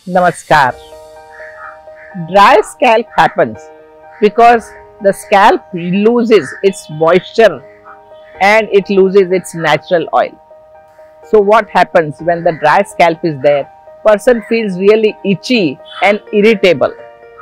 Namaskar. Dry scalp happens because the scalp loses its moisture and it loses its natural oil. So what happens when the dry scalp is there? Person feels really itchy and irritable.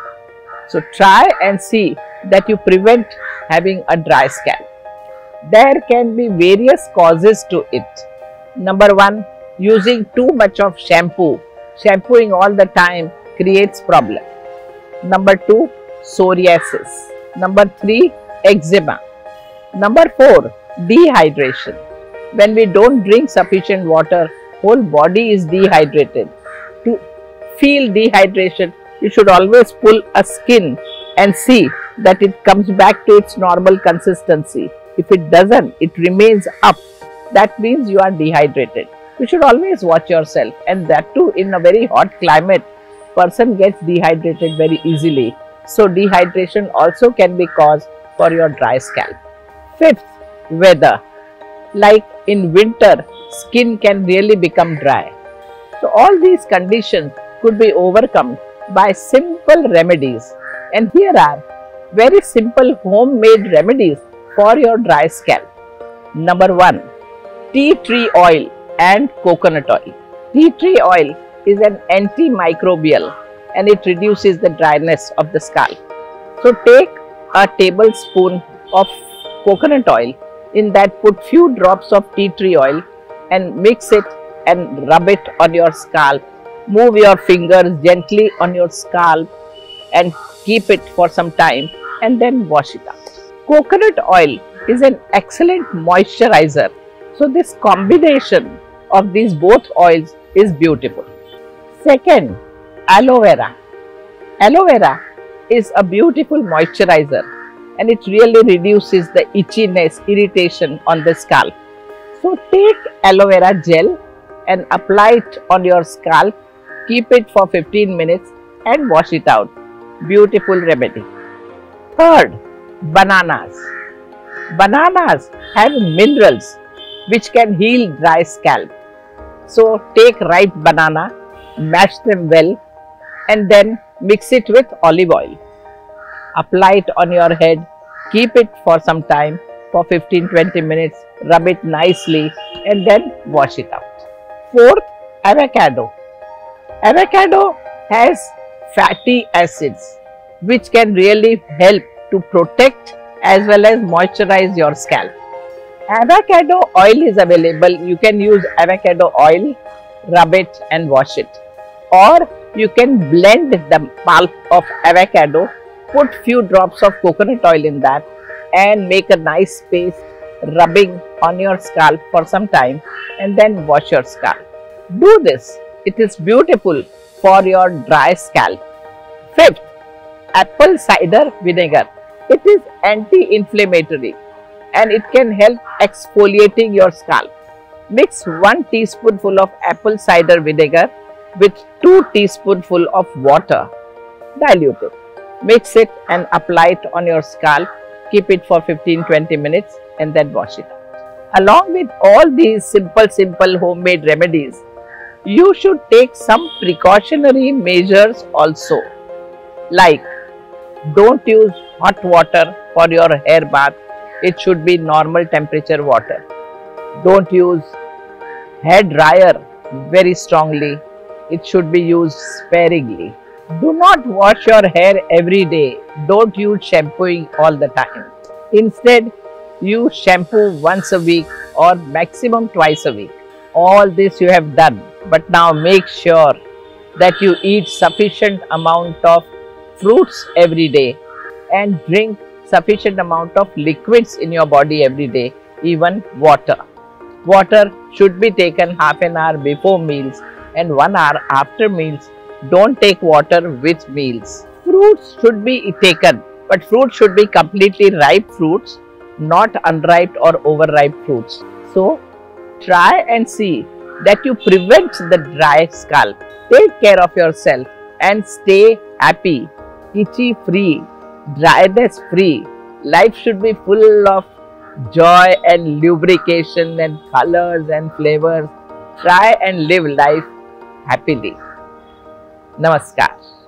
So try and see that you prevent having a dry scalp. There can be various causes to it. Number one, using too much of shampoo. Shampooing all the time creates problem. Number two, psoriasis. Number three, eczema. Number four, dehydration. When we don't drink sufficient water, whole body is dehydrated. To feel dehydration, you should always pull a skin and see that it comes back to its normal consistency. If it doesn't, it remains up. That means you are dehydrated. You should always watch yourself, and that too in a very hot climate, person gets dehydrated very easily. So dehydration also can be cause for your dry scalp. Fifth, weather. Like in winter, skin can really become dry. So all these conditions could be overcome by simple remedies. And here are very simple homemade remedies for your dry scalp. Number one, tea tree oil and coconut oil. Tea tree oil is an antimicrobial and it reduces the dryness of the scalp. So take a tablespoon of coconut oil, in that put few drops of tea tree oil and mix it and rub it on your scalp. Move your fingers gently on your scalp and keep it for some time and then wash it out. Coconut oil is an excellent moisturizer. So this combination of these both oils is beautiful. Second, aloe vera. Aloe vera is a beautiful moisturizer and it really reduces the itchiness, irritation on the scalp. So take aloe vera gel and apply it on your scalp, keep it for 15 minutes and wash it out. Beautiful remedy. Third, bananas. Bananas have minerals which can heal dry scalp. So take ripe banana, mash them well and then mix it with olive oil. Apply it on your head, keep it for some time, for 15-20 minutes, rub it nicely and then wash it out. Fourth, avocado. Avocado has fatty acids which can really help to protect as well as moisturize your scalp. Avocado oil is available. You can use avocado oil, rub it and wash it. Or you can blend the pulp of avocado, put few drops of coconut oil in that and make a nice paste, rubbing on your scalp for some time and then wash your scalp. Do this. It is beautiful for your dry scalp. Fifth, apple cider vinegar. It is anti-inflammatory and it can help exfoliating your scalp. Mix 1 teaspoonful of apple cider vinegar with 2 teaspoonful of water. Dilute it. Mix it and apply it on your scalp. Keep it for 15-20 minutes and then wash it out. Along with all these simple homemade remedies, you should take some precautionary measures also. Like, don't use hot water for your hair bath. It should be normal temperature water. Don't use hair dryer very strongly. It should be used sparingly. Do not wash your hair every day. Don't use shampooing all the time. Instead, use shampoo once a week or maximum twice a week. All this you have done, but now make sure that you eat sufficient amount of fruits every day and drink sufficient amount of liquids in your body every day, even water. Water should be taken half an hour before meals and 1 hour after meals. Don't take water with meals. Fruits should be taken, but fruits should be completely ripe fruits, not unripe or overripe fruits. So, try and see that you prevent the dry scalp. Take care of yourself and stay happy, itchy free, dryness free. Life should be full of joy and lubrication and colors and flavors. Try and live life happily. नमस्कार।